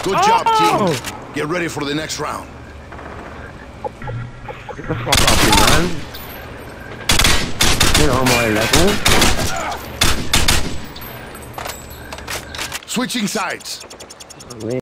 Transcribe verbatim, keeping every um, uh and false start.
Good oh! job, team. Get ready for the next round. Get the fuck off me, man. You're on my level. Switching sides. Oh,